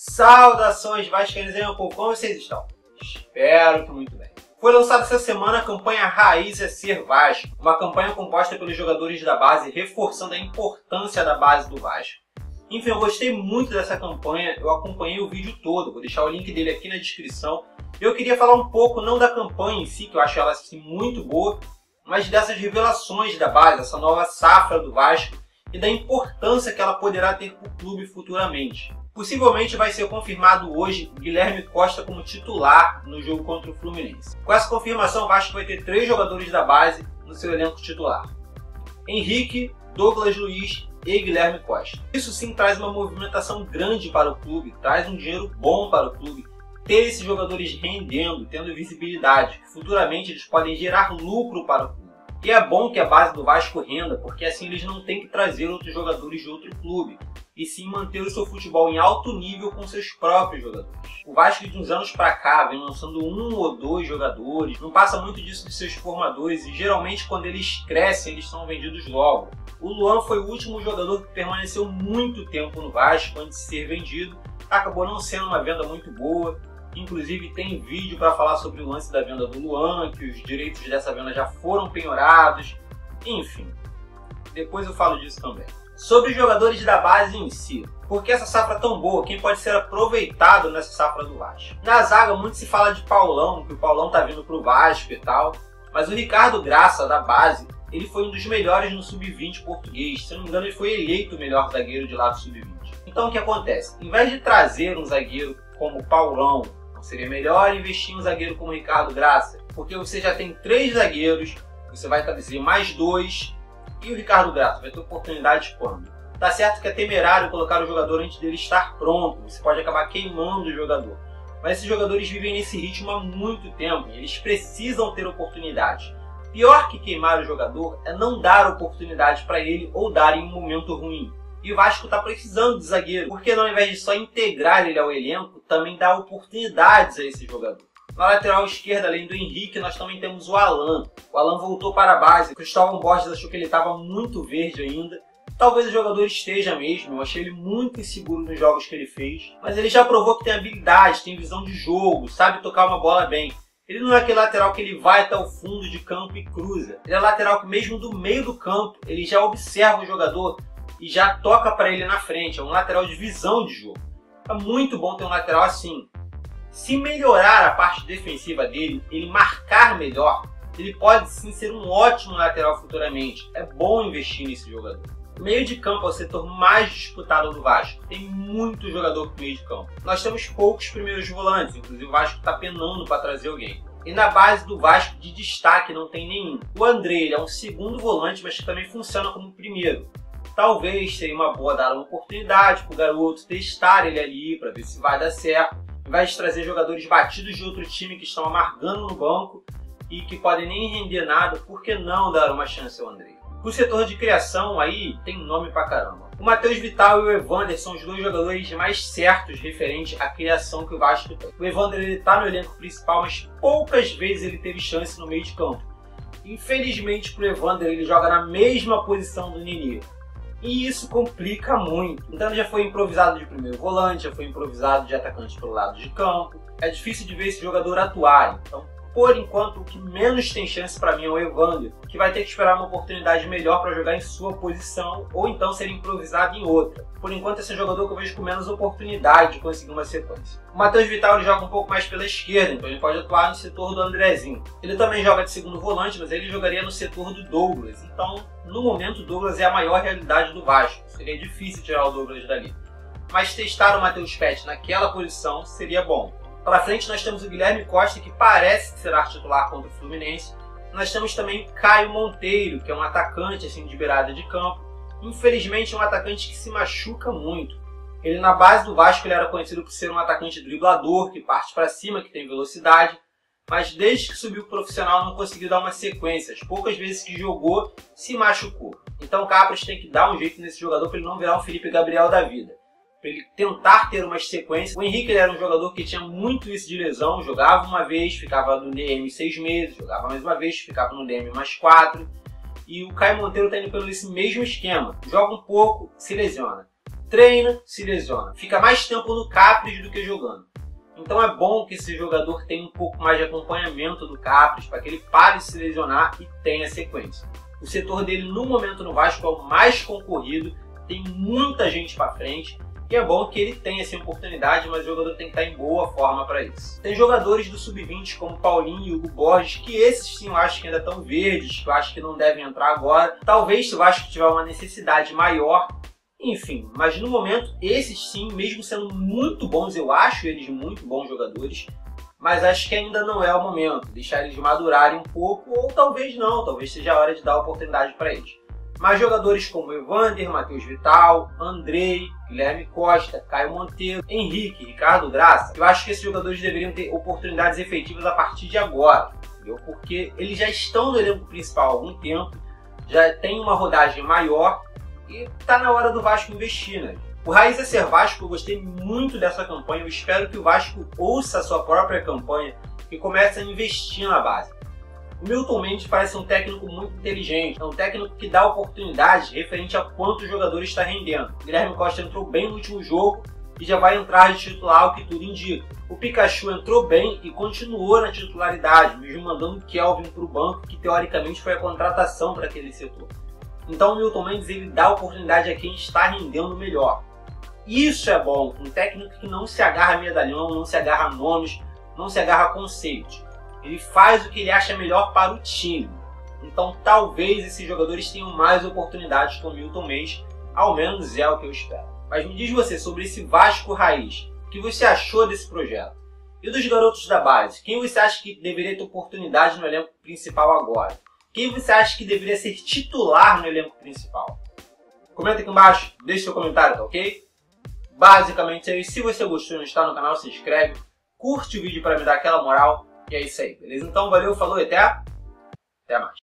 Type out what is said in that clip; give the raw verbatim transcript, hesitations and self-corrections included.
Saudações vascaínos, meu povo, como vocês estão? Espero que muito bem. Foi lançada essa semana a campanha Raiz é Ser Vasco, uma campanha composta pelos jogadores da base, reforçando a importância da base do Vasco. Enfim, eu gostei muito dessa campanha, eu acompanhei o vídeo todo, vou deixar o link dele aqui na descrição. Eu queria falar um pouco, não da campanha em si, que eu acho ela assim, muito boa, mas dessas revelações da base, essa nova safra do Vasco e da importância que ela poderá ter para o clube futuramente. Possivelmente vai ser confirmado hoje Guilherme Costa como titular no jogo contra o Fluminense. Com essa confirmação, o Vasco vai ter três jogadores da base no seu elenco titular: Henrique, Douglas Luiz e Guilherme Costa. Isso sim traz uma movimentação grande para o clube, traz um dinheiro bom para o clube. Ter esses jogadores rendendo, tendo visibilidade, que futuramente eles podem gerar lucro para o clube. E é bom que a base do Vasco renda, porque assim eles não têm que trazer outros jogadores de outro clube, e sim manter o seu futebol em alto nível com seus próprios jogadores. O Vasco de uns anos para cá vem lançando um ou dois jogadores, não passa muito disso de seus formadores, e geralmente quando eles crescem eles são vendidos logo. O Luan foi o último jogador que permaneceu muito tempo no Vasco antes de ser vendido, acabou não sendo uma venda muito boa. Inclusive tem vídeo para falar sobre o lance da venda do Luan, que os direitos dessa venda já foram penhorados, enfim, depois eu falo disso também. Sobre os jogadores da base em si, por que essa safra tão boa, quem pode ser aproveitado nessa safra do Vasco? Na zaga muito se fala de Paulão, que o Paulão tá vindo pro Vasco e tal, mas o Ricardo Graça da base, ele foi um dos melhores no sub vinte português, se não me engano ele foi eleito o melhor zagueiro de lá do sub vinte. Então o que acontece? Em vez de trazer um zagueiro como o Paulão, seria melhor investir em um zagueiro como o Ricardo Graça, porque você já tem três zagueiros, você vai trazer mais dois, e o Ricardo Graça vai ter oportunidade quando? Tá certo que é temerário colocar o jogador antes dele estar pronto, você pode acabar queimando o jogador, mas esses jogadores vivem nesse ritmo há muito tempo e eles precisam ter oportunidade. Pior que queimar o jogador é não dar oportunidade para ele ou dar em um momento ruim. E o Vasco está precisando de zagueiro, porque não, ao invés de só integrar ele ao elenco, também dá oportunidades a esse jogador. Na lateral esquerda, além do Henrique, nós também temos o Alan. O Alan voltou para a base, o Cristóvão Borges achou que ele estava muito verde ainda. Talvez o jogador esteja mesmo, eu achei ele muito inseguro nos jogos que ele fez. Mas ele já provou que tem habilidade, tem visão de jogo, sabe tocar uma bola bem. Ele não é aquele lateral que ele vai até o fundo de campo e cruza. Ele é lateral que mesmo do meio do campo, ele já observa o jogador e já toca para ele na frente, é um lateral de visão de jogo. É muito bom ter um lateral assim. Se melhorar a parte defensiva dele, ele marcar melhor, ele pode sim ser um ótimo lateral futuramente. É bom investir nesse jogador. O meio de campo é o setor mais disputado do Vasco. Tem muito jogador pro meio de campo. Nós temos poucos primeiros volantes, inclusive o Vasco está penando para trazer alguém. E na base do Vasco, de destaque, não tem nenhum. O André ele é um segundo volante, mas que também funciona como primeiro. Talvez seria uma boa dar uma oportunidade para o garoto, testar ele ali para ver se vai dar certo. Em vez de trazer jogadores batidos de outro time que estão amargando no banco e que podem nem render nada, por que não dar uma chance ao André? O setor de criação aí tem nome pra caramba. O Matheus Vital e o Evander são os dois jogadores mais certos referente à criação que o Vasco tem. O Evander ele tá no elenco principal, mas poucas vezes ele teve chance no meio de campo. Infelizmente para o Evander ele joga na mesma posição do Nenê. E isso complica muito. Então ele já foi improvisado de primeiro volante, já foi improvisado de atacante pelo lado de campo. É difícil de ver esse jogador atuar. Então, por enquanto, o que menos tem chance para mim é o Evander, que vai ter que esperar uma oportunidade melhor para jogar em sua posição, ou então ser improvisado em outra. Por enquanto, esse é o jogador que eu vejo com menos oportunidade de conseguir uma sequência. O Matheus Vital ele joga um pouco mais pela esquerda, então ele pode atuar no setor do Andrezinho. Ele também joga de segundo volante, mas ele jogaria no setor do Douglas. Então, no momento, o Douglas é a maior realidade do Vasco. Seria difícil tirar o Douglas dali. Mas testar o Matheus Pet naquela posição seria bom. Para frente nós temos o Guilherme Costa, que parece que será titular contra o Fluminense. Nós temos também o Caio Monteiro, que é um atacante assim, de beirada de campo. Infelizmente é um atacante que se machuca muito. Ele na base do Vasco ele era conhecido por ser um atacante driblador, que parte para cima, que tem velocidade. Mas desde que subiu o profissional não conseguiu dar uma sequência. As poucas vezes que jogou, se machucou. Então o Capras tem que dar um jeito nesse jogador para ele não virar um Felipe Gabriel da vida. Para ele tentar ter uma sequência. O Henrique ele era um jogador que tinha muito isso de lesão, jogava uma vez, ficava no D M seis meses, jogava mais uma vez, ficava no D M mais quatro. E o Caio Monteiro está indo pelo esse mesmo esquema, joga um pouco, se lesiona. treina, se lesiona. Fica mais tempo no Capriles do que jogando. Então é bom que esse jogador tenha um pouco mais de acompanhamento do Capriles para que ele pare de se lesionar e tenha sequência. O setor dele no momento no Vasco é o mais concorrido, tem muita gente para frente e é bom que ele tenha essa oportunidade, mas o jogador tem que estar em boa forma para isso. Tem jogadores do sub vinte como Paulinho e Hugo Borges, que esses sim eu acho que ainda estão verdes, que eu acho que não devem entrar agora. Talvez se o Vasco tiver uma necessidade maior, enfim, mas no momento, esses sim, mesmo sendo muito bons, eu acho eles muito bons jogadores, mas acho que ainda não é o momento, deixar eles madurarem um pouco, ou talvez não, talvez seja a hora de dar oportunidade para eles. Mas jogadores como Evander, Matheus Vital, Andrei, Guilherme Costa, Caio Monteiro, Henrique, Ricardo Graça, eu acho que esses jogadores deveriam ter oportunidades efetivas a partir de agora, entendeu? Porque eles já estão no elenco principal há algum tempo, já tem uma rodagem maior, e tá na hora do Vasco investir, né? O Raiz é Ser Vasco, eu gostei muito dessa campanha, eu espero que o Vasco ouça a sua própria campanha e comece a investir na base. O Milton Mendes parece um técnico muito inteligente, é um técnico que dá oportunidades referente a quanto o jogador está rendendo. O Guilherme Costa entrou bem no último jogo e já vai entrar de titular, o que tudo indica. O Pikachu entrou bem e continuou na titularidade, mesmo mandando o Kelvin para o banco, que teoricamente foi a contratação para aquele setor. Então o Milton Mendes ele dá oportunidade a quem está rendendo melhor. Isso é bom, um técnico que não se agarra a medalhão, não se agarra a nomes, não se agarra a conceitos. Ele faz o que ele acha melhor para o time. Então talvez esses jogadores tenham mais oportunidades com o Milton Mendes, ao menos é o que eu espero. Mas me diz você sobre esse Vasco Raiz, o que você achou desse projeto? E dos garotos da base, quem você acha que deveria ter oportunidade no elenco principal agora? Quem você acha que deveria ser titular no elenco principal? Comenta aqui embaixo, deixe seu comentário, tá ok? Basicamente é isso. Se você gostou e não está no canal, se inscreve, curte o vídeo para me dar aquela moral. E é isso aí, beleza? Então valeu, falou e até, até mais.